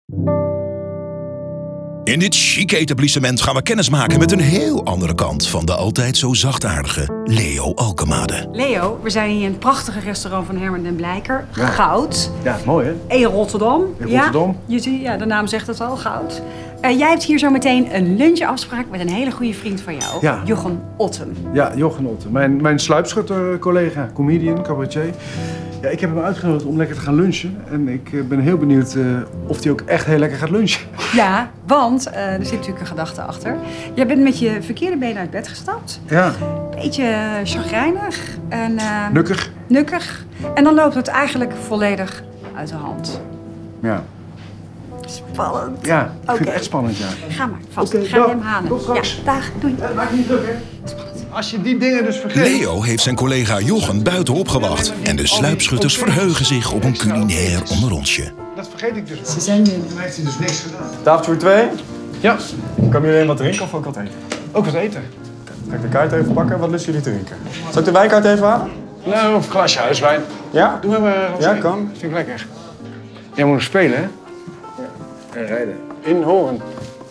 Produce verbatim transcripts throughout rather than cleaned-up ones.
In dit chique etablissement gaan we kennismaken met een heel andere kant van de altijd zo zachtaardige Leo Alkemade. Leo, we zijn hier in het prachtige restaurant van Herman den Blijker. Ja. Goud. Ja, mooi hè? In Rotterdam. In Rotterdam. Ja, je ziet, ja, de naam zegt het al, goud. Uh, jij hebt hier zo meteen een lunchafspraak met een hele goede vriend van jou, Ja. Jochem Otten. Ja, Jochem Otten. Mijn, mijn sluipschutter-collega, comedian, cabaretier. Ja, ik heb hem uitgenodigd om lekker te gaan lunchen. En ik uh, ben heel benieuwd uh, of hij ook echt heel lekker gaat lunchen. Ja, want uh, er zit natuurlijk een gedachte achter. Jij bent met je verkeerde been uit bed gestapt. Ja. Beetje chagrijnig en... Uh, Nukkig. Nukkig. En dan loopt het eigenlijk volledig uit de hand. Ja. Spannend. Ja, ik okay. vind het echt spannend, ja. Ga maar, vast. Okay, Ga je dag. hem halen. Tot straks. Ja, dag. Doei. Ja, maak niet druk, hè. Spannend. Als je die dingen dus vergeet... Leo heeft zijn collega Jochem buiten opgewacht. En de sluipschutters verheugen zich op een culinair onderrondje. Dat vergeet ik dus. Ze zijn binnen. Dan heeft hij dus niks gedaan. Tafel voor twee. Ja. Kan jullie wat drinken of ook wat eten? Ook wat eten. Ga ik de kaart even pakken. Wat lusten jullie te drinken? Zal ik de wijnkaart even halen? Nou, of een glasje huiswijn. Ja? Doe maar wat Ja, eten. kan. Vind ik lekker. Jij moet nog spelen, hè? Ja. En rijden. In Hoorn.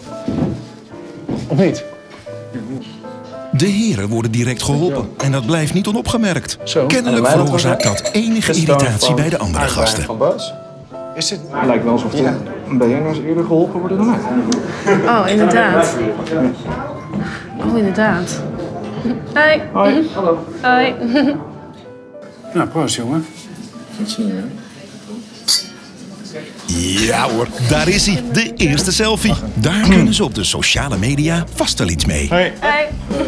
Of niet? De heren worden direct geholpen. En dat blijft niet onopgemerkt. Zo. Kennelijk veroorzaakt dat enige irritatie bij de andere gasten. Van Bas. Is dit... Het lijkt wel alsof de B N'ers eerder geholpen worden dan mij. Oh, inderdaad. Oh, inderdaad. Hoi. Hoi. Hallo. Hoi. Nou, proost, jongen. Ja hoor, daar is hij. De eerste selfie. Daar kunnen ze op de sociale media vast wel iets mee. Hoi. Hoi.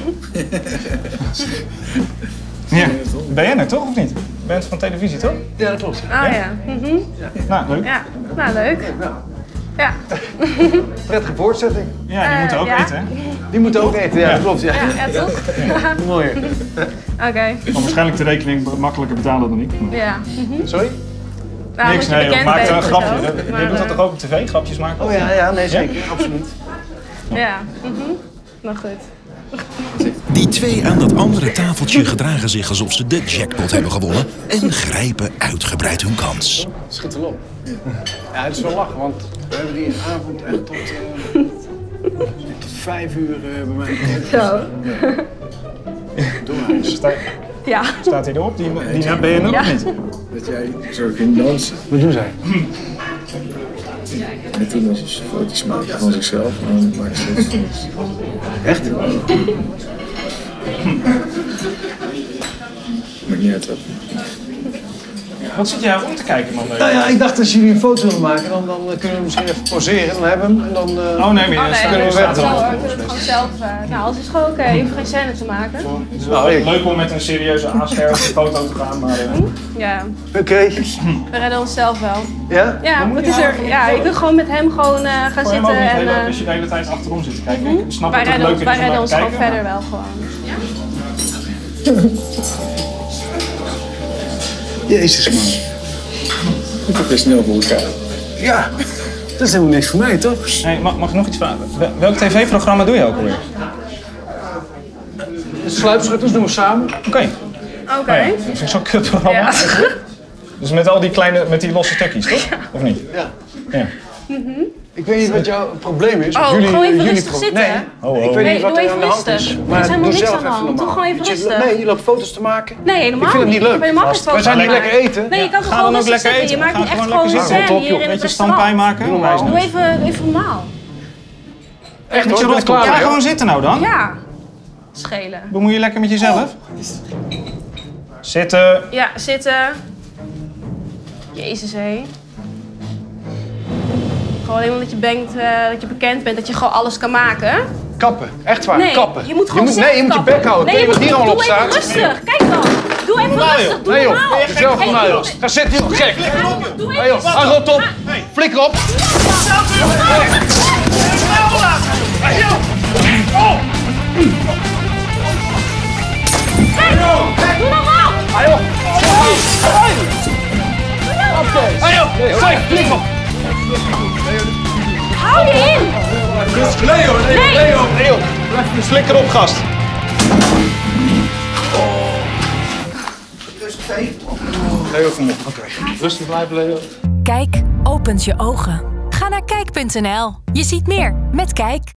Ja. B N'er toch of niet? Je bent van televisie toch? Ja, dat klopt. Oh ja. Mhm. Nou, leuk. Ja, nou leuk. Ja. Prettige voortzetting. Ja, die Eh, moeten ook ja. eten, hè? Die moeten ook eten, ja, Ja. dat klopt. Ja. Ja, ja toch? Mooi. Oké. Kan waarschijnlijk de rekening makkelijker betalen dan ik. Ja. Sorry? Nou, Niks, moet je nee, bekend maak er een weten grapje. of zo. Je Maar, doet dat eh, toch ook op tv, grapjes maken? Oh ja, ja, nee, zeker. Absoluut. Ja. Mhm. Nou goed. Die twee aan dat andere tafeltje gedragen zich alsof ze de jackpot hebben gewonnen. En grijpen uitgebreid hun kans. Schiet erop. Ja, het is wel lachen, want we hebben die avond echt tot, uh, tot vijf uur uh, bij mij. Zo. Doorhuis. Sta- Ja. Staat hij erop? Die, die naar B N'er Ja. of niet? Dat jij zo ging dansen. Wat doen zij? En toen was ze foto's maken van zichzelf en dan maakte ze het van ons. Echt? Maakt niet uit wat. Wat zit jij rond te kijken, man? Nou ja, ik dacht als jullie een foto willen maken, dan, dan kunnen we misschien even poseren. Dan hebben we hem en dan... Uh... Oh nee, maar Oh je nee, staat dat er is staat zo er hoor. al. Ik doe het gewoon zelf. uh, Nou, alles is gewoon oké. Je hoeft geen scène te maken. Het is wel leuk om met een serieuze aanscherp foto te gaan, maar... Uh... Ja. Oké. Okay. We redden onszelf wel. Ja? Ja, wat is er? Ja, ik wil gewoon met hem gewoon uh, gaan Voor hem ook zitten niet heel en... leuk uh, als je de hele tijd achterom zit te kijken. Ik snap wij dat het redden, leuk wij is om redden naar ons te gewoon kijken. verder wel gewoon. Jezus, man. Het gaat weer snel voor elkaar. Ja, dat is helemaal niks voor mij, toch? Hey, mag, mag ik nog iets vragen? Wel- Welk tv-programma doe je ook alweer? De sluipschutters doen we samen. Oké. Okay. Oké. Oh ja, dat vind ik zo'n kutprogramma. Ja. Dus met al die kleine, met die losse stukjes, toch? Of niet? Ja. Ja. Ik weet niet wat jouw probleem is. Oh, of jullie, gewoon even jullie rustig pro- zitten. Nee, Oh, oh. ik weet Nee, niet wat doe er even aan de hand rustig. is. Er is Maar helemaal doe niks zelf aan de even hand. Doe normaal. gewoon even Want je- rustig. Nee, je loopt foto's te maken. Nee, helemaal Ik vind het niet leuk. Ik ben helemaal geen foto's We zijn aan hier het lekker maken. eten. Nee, je kan toch Ga gewoon dan ook rustig lekker zitten. Je eten. maakt Ga niet echt gewoon gewoon lekker een zitten. scène hier in het Beetje restaurant. stampij maken. Doe normaal. Doe even, even normaal. Echt Met je hoor, ik ben rotkoek. klaar Ja, mee, gewoon hoor. zitten nou dan. Ja. Schelen. Bemoei je lekker met jezelf. Zitten. Ja, zitten. Jezus, hé. Gewoon helemaal dat je, denkt, uh, dat je bekend bent, dat je gewoon alles kan maken. Kappen, echt waar, Nee, kappen. je moet gewoon je moet, zelf Nee, je moet je kappen. bek houden. Nee, Ken je je wat moet- hier allemaal op Doe even staat? rustig. Kijk dan. Doe even Normaal, rustig. joh. Doe Nee joh, normaal. je zelf Hey, normaal doe- joh. Ga zitten joh, gek. Doe Hey joh, even ga rot op. Flikker op. Doe normaal. Hey joh. Hey joh, gek, flikker op. Hou je in. Leo, Leo, Nee. Leo, Leo. Blijf Flikker op, gast. Leo, kom op. Oké. Rustig blijven, Leo. Kijk opent je ogen. Ga naar kijk Kijk punt n l. Je ziet meer met Kijk.